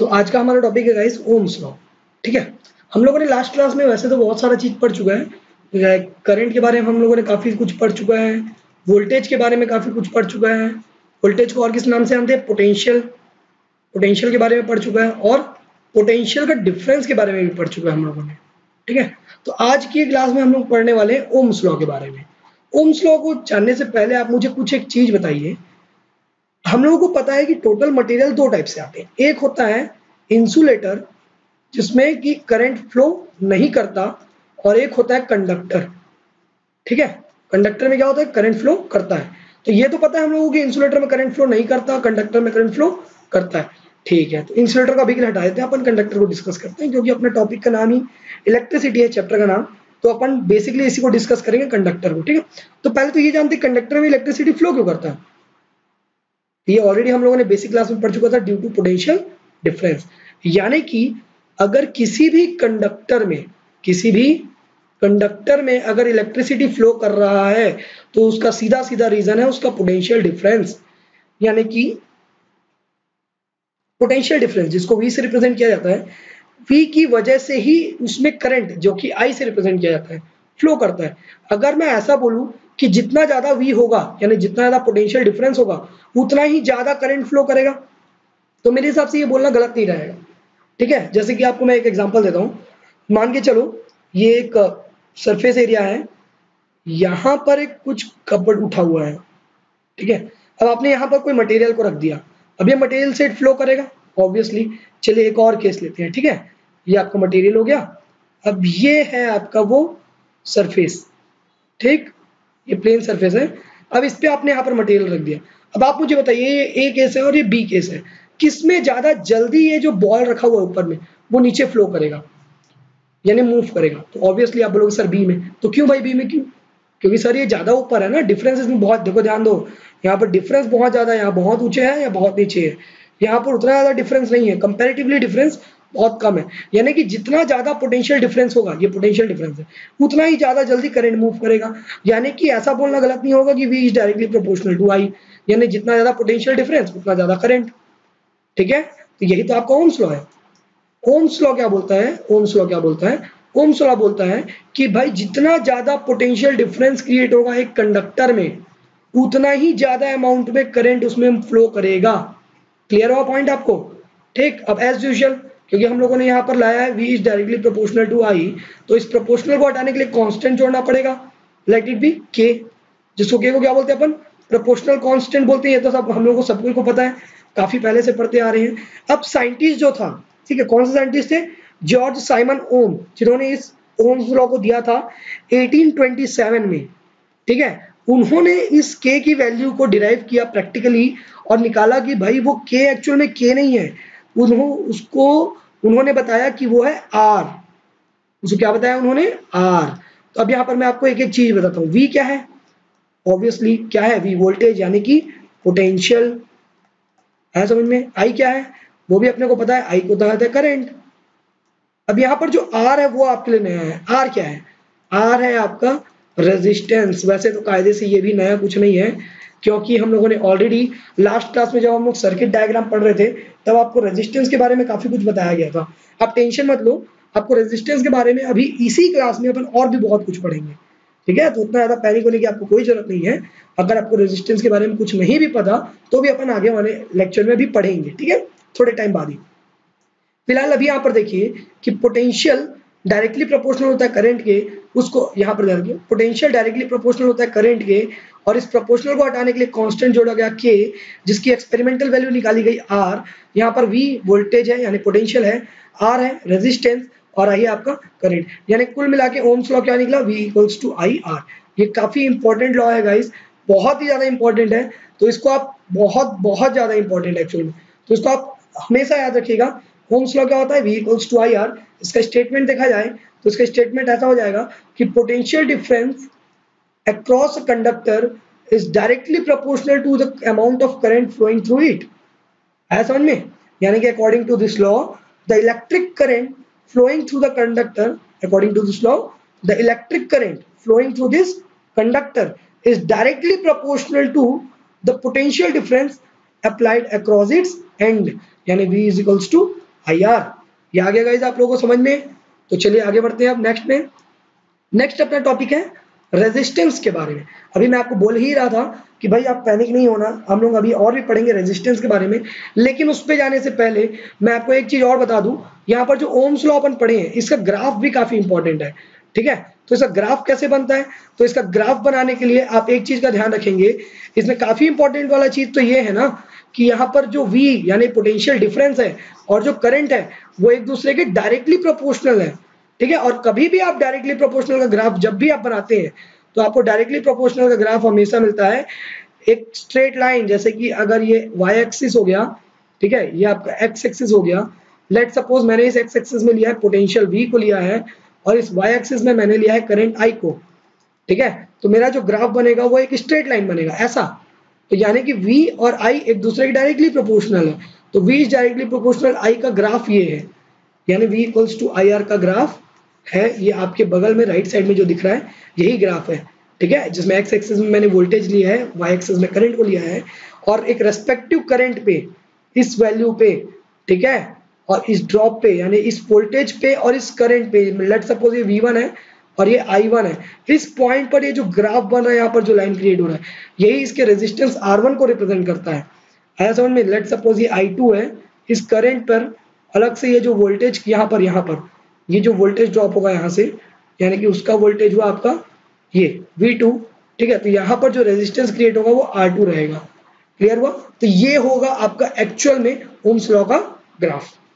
तो आज का हमारा टॉपिक है गाइस ओम्स लॉ। ठीक है, हम लोगों ने लास्ट क्लास में वैसे तो बहुत सारा चीज पढ़ चुका है। करंट के बारे में हम लोगों ने काफी कुछ पढ़ चुका है, वोल्टेज के बारे में काफी कुछ पढ़ चुका है। वोल्टेज को और किस नाम से जानते हैं? पोटेंशियल। पोटेंशियल के बारे में पढ़ चुका है और पोटेंशियल का डिफरेंस के बारे में भी पढ़ चुका है हम लोगों ने। ठीक है, तो आज की क्लास में हम लोग पढ़ने वाले हैं ओम्स लॉ के बारे में। ओम्स लॉ को जानने से पहले आप मुझे कुछ एक चीज बताइए। हम लोगों को पता है कि टोटल मटेरियल दो टाइप से आते हैं। एक होता है इंसुलेटर जिसमें कि करंट फ्लो नहीं करता, और एक होता है कंडक्टर। ठीक है, कंडक्टर में क्या होता है? करंट फ्लो करता है। तो ये तो पता है हम लोगों को कि इंसुलेटर में करंट फ्लो नहीं करता, कंडक्टर में करंट फ्लो करता है। ठीक है, तो इंसुलेटर का अभी हटा देते हैं, अपन कंडक्टर को डिस्कस करते हैं क्योंकि अपने टॉपिक का नाम ही इलेक्ट्रिसिटी है, चैप्टर का नाम। तो अपन बेसिकली इसी को डिस्कस करेंगे, कंडक्टर को। ठीक है, तो पहले तो ये जानते हैं कंडक्टर में इलेक्ट्रिसिटी फ्लो क्यों करता है। ये ऑलरेडी हम लोगों ने बेसिक क्लास में पढ़ चुका था, ड्यू टू पोटेंशियल डिफरेंस। यानी कि अगर किसी भी कंडक्टर में अगर इलेक्ट्रिसिटी फ्लो कर रहा है तो उसका सीधा सीधा रीजन है उसका पोटेंशियल डिफरेंस। यानी कि पोटेंशियल डिफरेंस जिसको V से रिप्रेजेंट किया जाता है, V की वजह से ही उसमें करंट जो कि I से रिप्रेजेंट किया जाता है फ्लो करता है। अगर मैं ऐसा बोलूं कि जितना ज्यादा V होगा यानी जितना ज्यादा पोटेंशियल डिफरेंस होगा उतना ही ज्यादा करंट फ्लो करेगा, तो मेरे हिसाब से ये बोलना गलत नहीं रहेगा। ठीक है, जैसे कि आपको मैं एक एग्जांपल देता हूँ। मान के चलो ये एक सरफेस एरिया है, यहाँ पर एक कुछ कपड़ उठा हुआ है। ठीक है, अब आपने यहाँ पर कोई मटेरियल को रख दिया, अब ये मटेरियल से फ्लो करेगा ऑब्वियसली। चलिए एक और केस लेते हैं। ठीक है, ये आपका मटेरियल हो गया, अब ये है आपका वो सरफेस। ठीक, ये प्लेन सरफेस है, अब इस पे आपने यहाँ पर मटेरियल रख दिया। अब आप मुझे बताइए ये A केस है और ये B केस है, किसमें ज्यादा जल्दी ये जो बॉल रखा हुआ है ऊपर में वो नीचे फ्लो करेगा यानी मूव करेगा? तो ऑब्वियसली आप बोलोगे सर बी में। तो क्यों भाई बी में क्यों? क्योंकि सर ये ज्यादा ऊपर है ना, डिफरेंस इसमें बहुत, देखो ध्यान दो, यहाँ पर डिफरेंस बहुत ज्यादा है, यहाँ बहुत ऊंचे है या बहुत नीचे है। यहाँ पर उतना ज्यादा डिफरेंस नहीं है, कंपैरेटिवली डिफरेंस बहुत कम है। यानी कि जितना ज्यादा पोटेंशियल डिफरेंस होगा, ये पोटेंशियल डिफरेंस है, उतना ही ज्यादा जल्दी करंट मूव करेगा। यानी कि ऐसा बोलना गलत नहीं होगा कि V is directly proportional to I, यानी जितना ज्यादा पोटेंशियल डिफरेंस उतना ज्यादा करंट। ठीक है, तो यही तो आपका ओम्स लॉ है। ओम्स लॉ क्या बोलता है? ओम्स लॉ क्या बोलता है? ओम्स लॉ बोलता है कि भाई जितना ज्यादा पोटेंशियल डिफरेंस क्रिएट होगा एक कंडक्टर में उतना ही ज्यादा अमाउंट में करंट उसमें फ्लो करेगा। क्लियर हुआ पॉइंट आपको? ठीक, अब एज यूजुअल क्योंकि हम लोगों ने यहाँ पर लाया है V is directly proportional to I, तो इस प्रोपोर्शनल को हटाने के लिए कांस्टेंट जोड़ना पड़ेगा। लेट इट बी K, जिसको K को क्या बोलते हैं अपन? प्रोपोर्शनल कांस्टेंट बोलते हैं। ये तो सब हम लोगों को सबको को पता है, काफी पहले से पढ़ते आ रहे हैं। अब साइंटिस्ट जो था, ठीक है, कौन से साइंटिस्ट थे? जॉर्ज साइमन ओम, जिन्होंने इस ओम्स लॉ को दिया था 1827 में। ठीक है, उन्होंने इस K की वैल्यू को डिराइव किया प्रैक्टिकली और निकाला कि भाई वो K एक्चुअल में K नहीं है, उन्होंने बताया कि वो है R। उसको क्या बताया उन्होंने? R। तो अब यहाँ पर मैं आपको एक एक चीज बताता हूँ। V क्या है? ऑब्वियसली क्या है? V वोल्टेज यानी कि पोटेंशियल है, समझ में? I क्या है? वो भी अपने को पता है, I को कहते हैं करंट। अब यहाँ पर जो R है वो आपके लिए नया है। R क्या है? R है आपका रेजिस्टेंस। वैसे तो कायदे से ये भी नया कुछ नहीं है क्योंकि हम लोगों ने ऑलरेडी लास्ट क्लास में जब हम लोग सर्किट डायग्राम पढ़ रहे थे तब आपको रेजिस्टेंस के बारे में काफी कुछ बताया गया था। आप टेंशन मत लो, आपको रेजिस्टेंस के बारे में अभी इसी क्लास में अपन और भी बहुत कुछ पढ़ेंगे। ठीक है, तो उतना ज्यादा पैनिक होने की आपको कोई जरूरत नहीं है। अगर आपको रेजिस्टेंस के बारे में कुछ नहीं भी पता तो भी अपन आगे वाले लेक्चर में भी पढ़ेंगे। ठीक है, थोड़े टाइम बाद ही। फिलहाल अभी यहाँ पर देखिए कि पोटेंशियल डायरेक्टली प्रोपोर्शनल होता है करंट के, उसको यहाँ पर देखिए पोटेंशियल डायरेक्टली प्रोपोर्शनल होता है करंट के, और इस प्रोपोर्शनल को हटाने के लिए कांस्टेंट जोड़ा गया K, जिसकी एक्सपेरिमेंटल वैल्यू निकाली गई R। यहाँ पर V वोल्टेज है यानी पोटेंशियल है, R है रेजिस्टेंस, और आई है आपका करंट। यानी कुल मिला के ओम्स लॉ क्या निकला? V equals to IR। ये काफी इंपॉर्टेंट लॉ है गाइस, बहुत ही ज्यादा इंपॉर्टेंट है। तो इसको आप बहुत ज्यादा इंपॉर्टेंट है एक्चुअली, तो इसको आप हमेशा याद रखिएगा। ओम्स लॉ क्या होता है? V equals to IR। इसका स्टेटमेंट देखा जाए तो इसका स्टेटमेंट ऐसा हो जाएगा कि potential difference across a conductor is directly proportional to the amount of current flowing through it। है समझ में? यानी कि according to this law the electric current flowing through the conductor, according to this law the electric current flowing through this conductor is directly proportional to the potential difference applied across its end, यानी V is equals to IR। ये आ गया guys आप लोगों को समझ में। तो चलिए आगे बढ़ते हैं अब नेक्स्ट में। नेक्स्ट अपना टॉपिक है रेजिस्टेंस के बारे में। अभी मैं आपको बोल ही रहा था कि भाई आप पैनिक नहीं होना, हम लोग अभी और भी पढ़ेंगे रेजिस्टेंस के बारे में, लेकिन उस पे जाने से पहले मैं आपको एक चीज और बता दूं। यहाँ पर जो ओम्स लॉ अपन पढ़े हैं इसका ग्राफ भी काफी इंपॉर्टेंट है, ठीक है। तो इसका ग्राफ कैसे बनता है, तो इसका ग्राफ बनाने के लिए आप एक चीज का ध्यान रखेंगे, इसमें काफी इंपॉर्टेंट वाला चीज तो ये है ना कि यहाँ पर जो V यानी पोटेंशियल डिफरेंस है और जो करंट है वो एक दूसरे के डायरेक्टली प्रोपोर्शनल है, ठीक है। और कभी भी आप डायरेक्टली प्रोपोर्शनल का ग्राफ जब भी आप बनाते हैं तो आपको डायरेक्टली प्रोपोर्शनल का ग्राफ हमेशा मिलता है एक स्ट्रेट लाइन, जैसे कि अगर ये y एक्सिस हो गया, ठीक है, ये आपका x एक्सिस हो गया। लेट सपोज मैंने इस x एक्सिस में लिया है पोटेंशियल V को लिया है और इस y एक्सिस में मैंने लिया है करंट I को, ठीक है। तो मेरा जो ग्राफ बनेगा वो एक स्ट्रेट लाइन बनेगा ऐसा। तो यानी कि V और I एक दूसरे के डायरेक्टली प्रोपोर्शनल है, तो V is directly proportional I का ग्राफ ये है, यानी V इक्वल्स टू IR का ग्राफ है। ये आपके बगल में राइट साइड में जो दिख रहा है यही ग्राफ है, ठीक है, जिसमें x एक्सिस में मैंने वोल्टेज लिया है, y एक्सिस में करंट को लिया है और एक रेस्पेक्टिव करंट पे इस वैल्यू पे, ठीक है, और इस ड्रॉप पे यानी इस वोल्टेज पे और इस करंट पे, लेट सपोज ये V1 है और ये I1 है, इस पॉइंट पर ये जो ग्राफ बन रहा है, यहाँ पर जो लाइन क्रिएट हो रहा है, यही इसके रेजिस्टेंस R1 को रिप्रेजेंट करता है। आया समझ में। लेट सपोज ये I2 है, इस करंट पर अलग से ये जो वोल्टेज यहाँ पर ये जो वोल्टेज ड्रॉप होगा यहाँ से, यानी कि उसका वोल्टेज हुआ आपका ये V2, ठीक है। तो यहाँ पर जो रेजिस्टेंस क्रिएट होगा वो R2 रहेगा। क्लियर हुआ। तो ये होगा आपका एक्चुअल में ओम्स लॉ का ग्राफ।